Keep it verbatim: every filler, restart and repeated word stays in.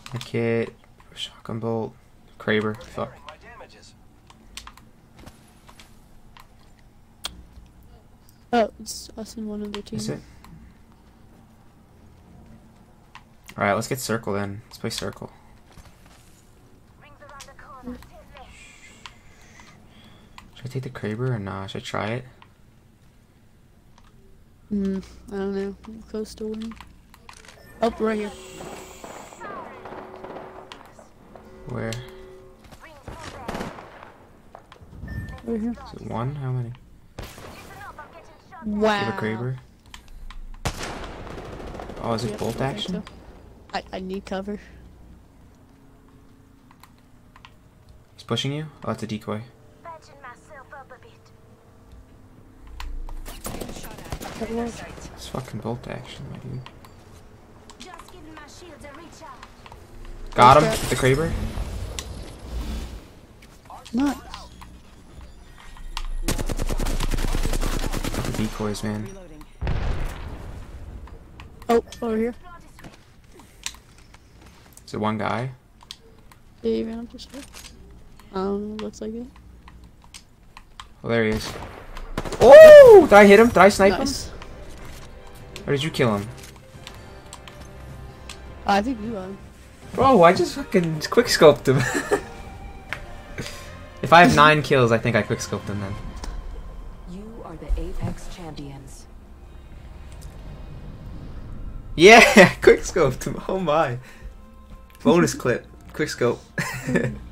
Okay, shotgun bolt, Kraber. Fuck. Oh, it's us and one other team. Is it? All right, let's get circle then. Let's play circle. Should I take the Kraber or not? Should I try it? Hmm, I don't know. I'm close to winning. Oh, right here. Where? Right here. Is it one? How many? Wow. Give a Kraber. Oh, is it Yep, bolt I think action? so. I, I need cover. He's pushing you? Oh, it's a decoy. It's fucking bolt action, my dude. Got him, the Kraber. Nice. Got the decoys, man. Oh, over here. Is it one guy? Yeah, you ran up this way. I don't know, looks like it. Oh, there he is. Oh! Did I hit him? Did I snipe Nice. him? Or did you kill him? I think you got him. Bro, I just fucking quick scoped him. If I have nine kills, I think I quick scoped him then. You are the Apex champions. Yeah, quick scoped him. Oh my. Bonus clip. Quick scope.